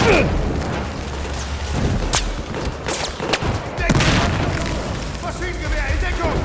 Maschinengewehr in Deckung!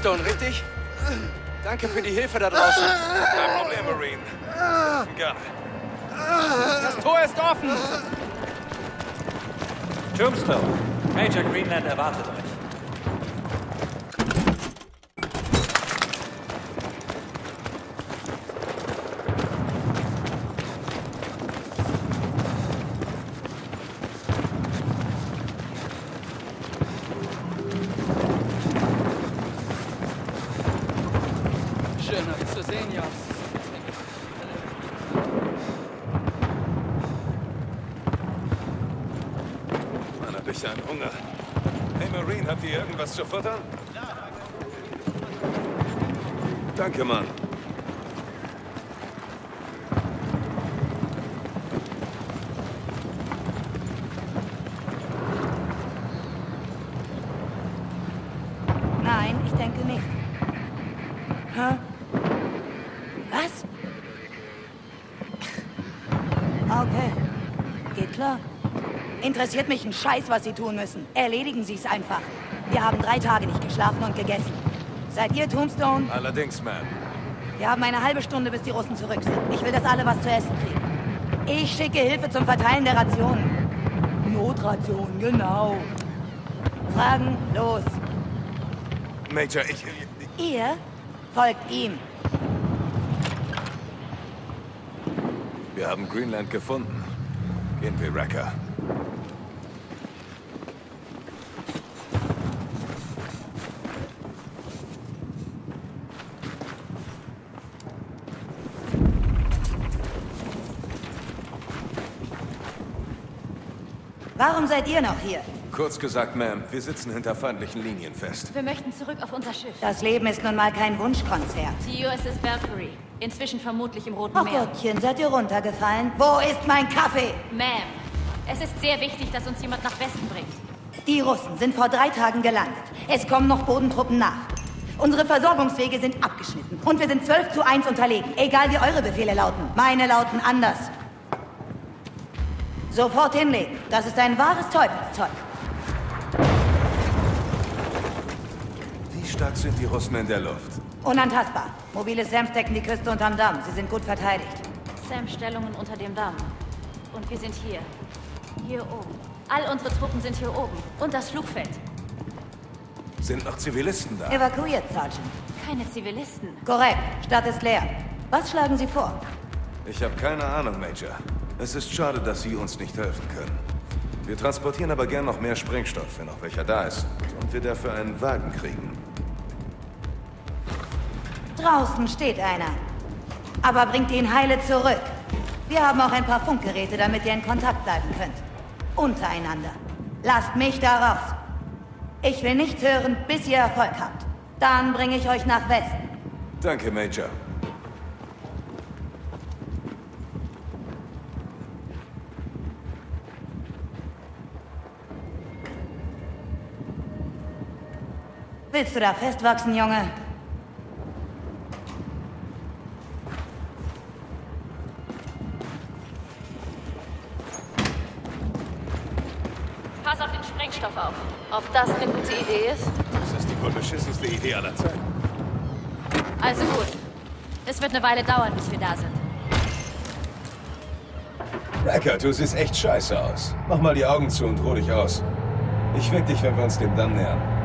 Tombstone, richtig? Danke für die Hilfe da draußen. Kein Problem, Marine. Gerne. Das Tor ist offen! Tombstone, Major Greenland erwartet euch. Schön, euch zu sehen, Jungs. Man hat dich einen Hunger. Hey, Marine, habt ihr irgendwas zu futtern? Danke, Mann. Nein, ich denke nicht. Hä? Was? Okay. Geht klar. Interessiert mich ein Scheiß, was Sie tun müssen. Erledigen Sie es einfach. Wir haben 3 Tage nicht geschlafen und gegessen. Seid ihr Tombstone? Allerdings, Ma'am. Wir haben eine halbe Stunde, bis die Russen zurück sind. Ich will, dass alle was zu essen kriegen. Ich schicke Hilfe zum Verteilen der Rationen. Notrationen, genau. Fragen, los. Major, Ihr folgt ihm. Wir haben Greenland gefunden. Gehen wir, Wrecker. Warum seid ihr noch hier? Kurz gesagt, Ma'am, wir sitzen hinter feindlichen Linien fest. Wir möchten zurück auf unser Schiff. Das Leben ist nun mal kein Wunschkonzert. Die USS Valkyrie. Inzwischen vermutlich im Roten Oh Meer. Gottchen, seid ihr runtergefallen? Wo ist mein Kaffee? Ma'am, es ist sehr wichtig, dass uns jemand nach Westen bringt. Die Russen sind vor 3 Tagen gelandet. Es kommen noch Bodentruppen nach. Unsere Versorgungswege sind abgeschnitten. Und wir sind 12:1 unterlegen. Egal wie eure Befehle lauten. Meine lauten anders. Sofort hinlegen. Das ist ein wahres Teufelszeug. Wie stark sind die Russen in der Luft? Unantastbar. Mobile Sams decken die Küste unterm Damm. Sie sind gut verteidigt. Sam-Stellungen unter dem Damm. Und wir sind hier. Hier oben. All unsere Truppen sind hier oben. Und das Flugfeld. Sind noch Zivilisten da? Evakuiert, Sergeant. Keine Zivilisten. Korrekt. Stadt ist leer. Was schlagen Sie vor? Ich habe keine Ahnung, Major. Es ist schade, dass Sie uns nicht helfen können. Wir transportieren aber gern noch mehr Sprengstoff, wenn noch welcher da ist. Und wir dafür einen Wagen kriegen. Draußen steht einer. Aber bringt ihn heile zurück. Wir haben auch ein paar Funkgeräte, damit ihr in Kontakt bleiben könnt. Untereinander. Lasst mich da raus. Ich will nichts hören, bis ihr Erfolg habt. Dann bringe ich euch nach Westen. Danke, Major. Willst du da festwachsen, Junge? Pass auf den Sprengstoff auf. Ob das eine gute Idee ist? Das ist die wohl beschissenste Idee aller Zeiten. Also gut. Es wird eine Weile dauern, bis wir da sind. Wrecker, du siehst echt scheiße aus. Mach mal die Augen zu und ruh dich aus. Ich weck dich, wenn wir uns dem Damm nähern.